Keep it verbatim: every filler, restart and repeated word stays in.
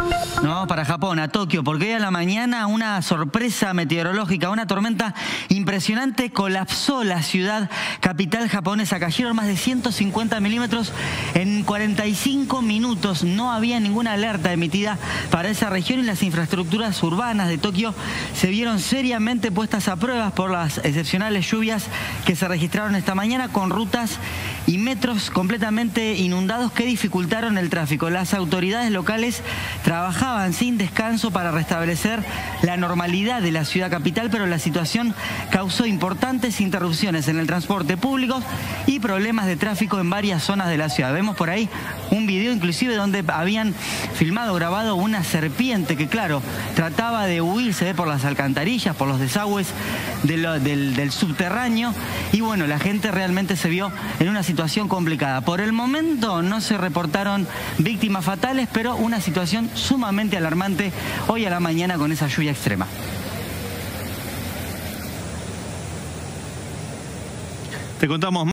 Nos vamos para Japón, a Tokio, porque hoy a la mañana una sorpresa meteorológica, una tormenta impresionante colapsó la ciudad capital japonesa. Cayeron más de ciento cincuenta milímetros en cuarenta y cinco minutos. No había ninguna alerta emitida para esa región y las infraestructuras urbanas de Tokio se vieron seriamente puestas a prueba por las excepcionales lluvias que se registraron esta mañana, con rutas y metros completamente inundados que dificultaron el tráfico. Las autoridades locales trabajaban sin descanso para restablecer la normalidad de la ciudad capital, pero la situación causó importantes interrupciones en el transporte público y problemas de tráfico en varias zonas de la ciudad. Vemos por ahí un video inclusive donde habían filmado, grabado una serpiente que, claro, trataba de huir, se ve por las alcantarillas, por los desagües de lo, del, del subterráneo, y bueno, la gente realmente se vio en una situación complicada. Por el momento no se reportaron víctimas fatales, pero una situación sumamente alarmante hoy a la mañana con esa lluvia extrema. Te contamos